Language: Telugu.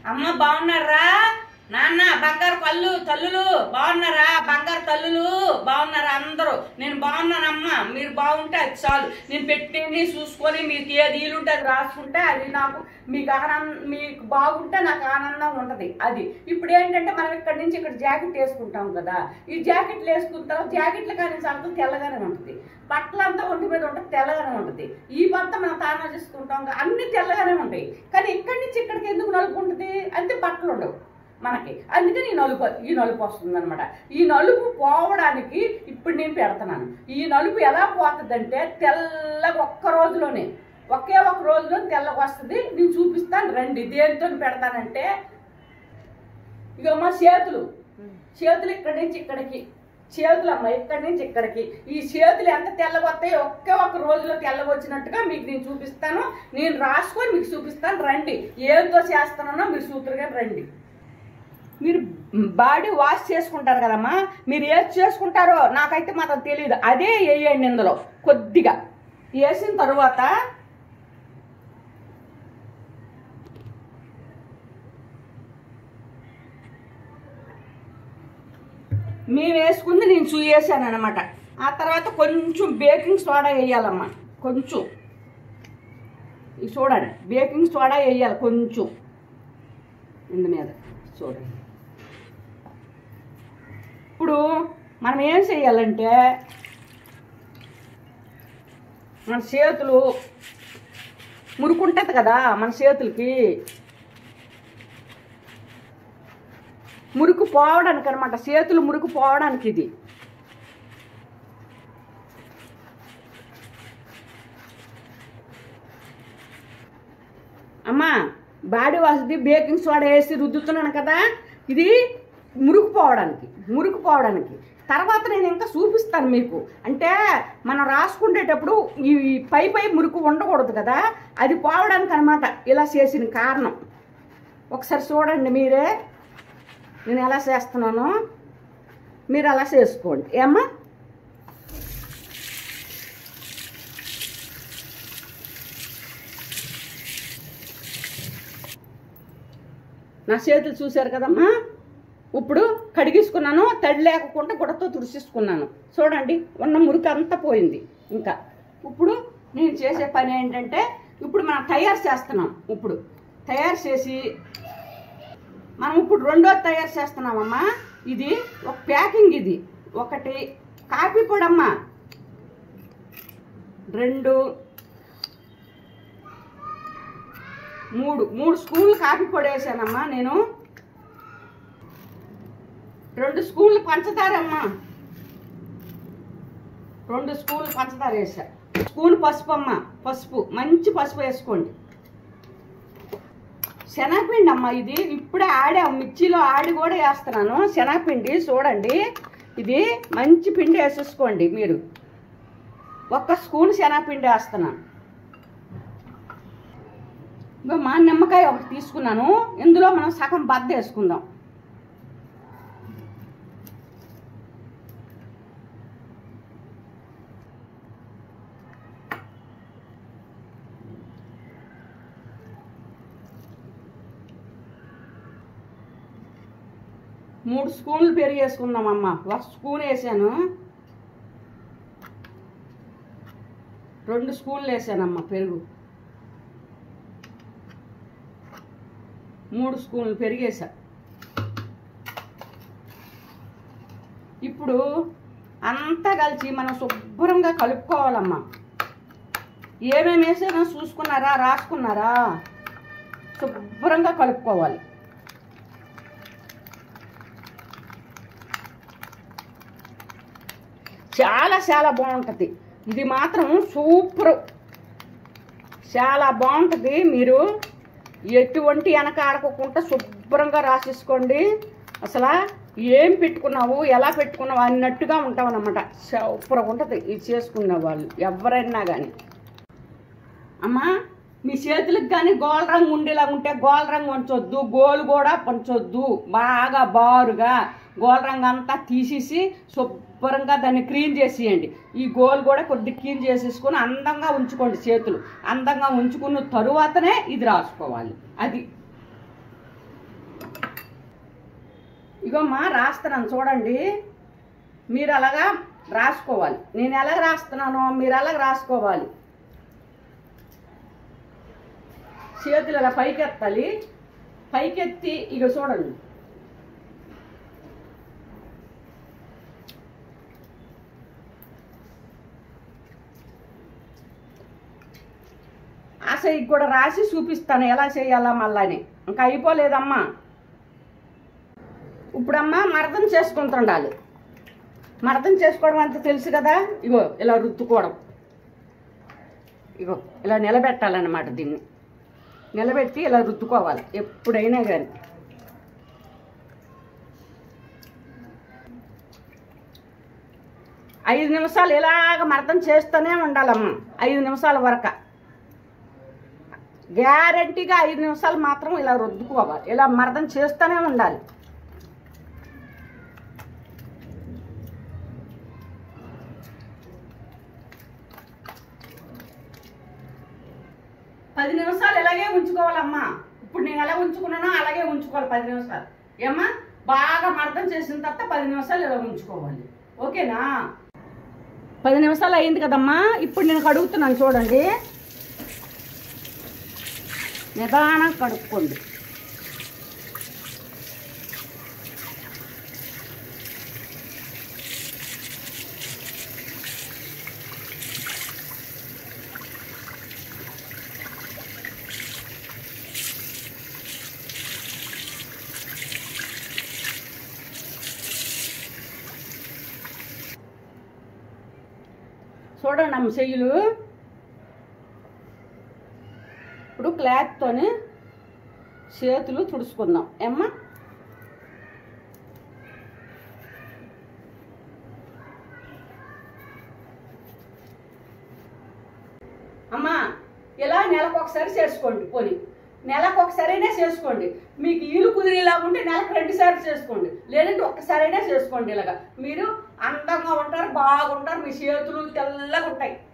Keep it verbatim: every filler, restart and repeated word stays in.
అమ్మ బాగున్నారా? నాన్న బంగారు కళ్ళు తల్లులు బాగున్నారా? బంగారు తల్లులు బాగున్నారా? అందరూ నేను బాగున్నానమ్మా, మీరు బాగుంటే అది చాలు. నేను పెట్టింది చూసుకొని మీకు ఏది వీలుంటే అది రాసుకుంటే అది నాకు మీకు ఆనందం, మీకు బాగుంటే నాకు ఆనందం ఉంటుంది. అది ఇప్పుడు ఏంటంటే మనం ఇక్కడి నుంచి ఇక్కడ జాకెట్ వేసుకుంటాం కదా, ఈ జాకెట్లు వేసుకున్న తర్వాత జాకెట్లు కానీ అంతా తెల్లగానే ఉంటుంది, బట్టలంతా ఒంటి మీద ఉంటుంది తెల్లగానే ఉంటుంది, ఈ పంతా మనం తానా చేసుకుంటాం అన్ని తెల్లగానే ఉంటాయి. కానీ ఇక్కడి నుంచి ఇక్కడికి ఎందుకు నలుపు ఉంటుంది అంటే బట్టలు ఉండవు మనకి, అందుకని ఈ నలుపు ఈ నలుపు వస్తుంది అనమాట. ఈ నలుపు పోవడానికి ఇప్పుడు నేను పెడుతున్నాను. ఈ నలుపు ఎలా పోతుందంటే తెల్లగా ఒక్క రోజులోనే ఒకే ఒక రోజులో తెల్లగా వస్తుంది. నేను చూపిస్తాను రండి. దేనితో పెడతానంటే ఇక మా చేతులు చేతులు ఇక్కడి నుంచి ఇక్కడికి చేతులు అమ్మ ఇక్కడి నుంచి ఇక్కడికి ఈ చేతులు ఎంత తెల్లగా వస్తాయి ఒకే ఒక రోజులో తెల్లగా వచ్చినట్టుగా మీకు నేను చూపిస్తాను. నేను రాసుకొని మీకు చూపిస్తాను రండి. ఏదో చేస్తానో మీరు సూత్రుగా రండి. మీరు బాడీ వాష్ చేసుకుంటారు కదమ్మా, మీరు ఏది చేసుకుంటారో నాకైతే మాత్రం తెలియదు. అదే వేయండి ఇందులో కొద్దిగా. వేసిన తర్వాత మేము వేసుకుంది నేను చూసేసాను అనమాట. ఆ తర్వాత కొంచెం బేకింగ్ సోడా వేయాలమ్మా, కొంచెం ఇది చూడండి, బేకింగ్ సోడా వేయాలి కొంచెం ఇందు మీద చూడండి. ఇప్పుడు మనం ఏం చేయాలంటే మన చేతులు మురుకుంటుంది కదా, మన చేతులకి మురుకు పోవడానికి అనమాట, చేతులు మురుకు పోవడానికి ఇది. అమ్మా బాడీ వాష్ది బేకింగ్ సోడా వేసి రుద్దుతున్నాను కదా, ఇది మురుకు పోవడానికి మురుకు పోవడానికి తర్వాత నేను ఇంకా చూపిస్తాను మీకు. అంటే మనం రాసుకునేటప్పుడు ఈ పై పై మురుకు ఉండకూడదు కదా, అది పోవడానికి అనమాట ఇలా చేసిన కారణం. ఒకసారి చూడండి మీరే నేను ఎలా చేస్తున్నానో, మీరు అలా చేసుకోండి. ఏమ్మా నా చేతులు చూశారు కదమ్మా, ఇప్పుడు కడిగేసుకున్నాను, తడి లేకుండా గుడతో తుడిచేసుకున్నాను. చూడండి ఉన్న మురికి అంతా పోయింది. ఇంకా ఇప్పుడు నేను చేసే పని ఏంటంటే ఇప్పుడు మనం తయారు చేస్తున్నాం. ఇప్పుడు తయారు చేసి మనం ఇప్పుడు రెండోది తయారు చేస్తున్నామమ్మా. ఇది ఒక ప్యాకింగ్, ఇది ఒకటి కాఫీ పొడి అమ్మా, రెండు మూడు మూడు స్పూన్లు కాఫీ పొడి వేసానమ్మా నేను. రెండు స్పూన్లు పంచదార అమ్మా, రెండు స్పూన్లు పంచదార వేసా. స్పూన్ పసుపు అమ్మ, పసుపు మంచి పసుపు వేసుకోండి. శనగపిండి అమ్మ, ఇది ఇప్పుడే ఆడా మిర్చిలో ఆడి కూడా వేస్తున్నాను శనగపిండి. చూడండి ఇది మంచి పిండి వేసేసుకోండి మీరు. ఒక్క స్పూన్ శనగపిండి వేస్తున్నాను. ఇంకా మా నిమ్మకాయ ఒకటి తీసుకున్నాను, ఇందులో మనం సగం బద్ద వేసుకుందాం. మూడు స్పూన్లు పెరుగు వేసుకుందామమ్మా. ఒక స్పూన్ వేసాను, రెండు స్పూన్లు వేసానమ్మా పెరుగు, మూడు స్పూన్లు పెరుగు వేసా. ఇప్పుడు అంతా కలిసి మనం శుభ్రంగా కలుపుకోవాలమ్మా. ఏమేమి వేసానో చూసుకున్నారా, రాసుకున్నారా? శుభ్రంగా కలుపుకోవాలి. చాలా చాలా బాగుంటుంది ఇది మాత్రం, సూపర్, చాలా బాగుంటుంది. మీరు ఎటువంటి వెనక ఆడుకోకుండా శుభ్రంగా రాసేసుకోండి. అసలు ఏం పెట్టుకున్నావు ఎలా పెట్టుకున్నావు అన్నట్టుగా ఉంటావు అన్నమాట. సూపర్గా ఉంటుంది ఇది చేసుకున్న వాళ్ళు ఎవరైనా కానీ. అమ్మా మీ చేతులకు కానీ గోల్ రంగు ఉండేలా ఉంటే గోల్ రంగు ఉంచొద్దు, గోలు కూడా పంచొద్దు. బాగా బారుగా గోల్ రంగు అంతా తీసేసి శుభ్రంగా దాన్ని క్లీన్ చేసేయండి. ఈ గోల్ కూడా కొద్దిగా క్లీన్ చేసేసుకొని అందంగా ఉంచుకోండి. చేతులు అందంగా ఉంచుకున్న తరువాతనే ఇది రాసుకోవాలి. అది ఇగోమ్మా రాస్తున్నాను చూడండి. మీరు అలాగా రాసుకోవాలి. నేను ఎలా రాస్తున్నానో మీరు అలాగ రాసుకోవాలి. చేతులు ఇలా పైకెత్తాలి. పైకెత్తి ఇక చూడండి. ఆ సైడ్ కూడా రాసి చూపిస్తాను ఎలా చేయాలా మళ్ళీ. ఇంకా అయిపోలేదమ్మా. ఇప్పుడమ్మా మర్దం చేసుకుంటుండాలి. మర్దం చేసుకోవడం అంత తెలుసు కదా. ఇగో ఇలా రుద్దుకోవడం. ఇగో ఇలా నిలబెట్టాలన్నమాట. దీన్ని నిలబెట్టి ఇలా రుద్దుకోవాలి ఎప్పుడైనా కానీ. ఐదు నిమిషాలు ఇలాగ మర్దం చేస్తూనే ఉండాలమ్మా. ఐదు నిమిషాల వరకు గ్యారంటీగా ఐదు నిమిషాలు మాత్రం ఇలా రుద్దుకోవాలి. ఇలా మర్దం చేస్తూనే ఉండాలి. పది నిమిషాలు ఇలాగే ఉంచుకోవాలమ్మా. ఇప్పుడు నేను ఎలా ఉంచుకున్నానో అలాగే ఉంచుకోవాలి పది నిమిషాలు. ఏమ్మా బాగా మర్దం చేసిన తర్వాత పది నిమిషాలు ఇలా ఉంచుకోవాలి. ఓకేనా? పది నిమిషాలు అయింది కదమ్మా. ఇప్పుడు నేను కడుగుతున్నాను చూడండి. నిదానం కడుక్కోండి. చూడండి అమ్మ చెయ్యులు. ఇప్పుడు క్లాత్తోనే చేతులు తుడుచుకుందాం. ఏమ్మా అమ్మా ఇలా నెలకు ఒకసారి చేసుకోండి. పోనీ నెలకు ఒకసారైనా చేసుకోండి. మీకు ఈలు కుదిరేలాగుంటే నెలకు రెండు సార్లు చేసుకోండి. లేదంటే ఒక్కసారైనా చేసుకోండి. ఇలాగా మీరు అందంగా ఉంటారు, బాగుంటారు. మీ చేతులు తెల్లగా ఉంటాయి.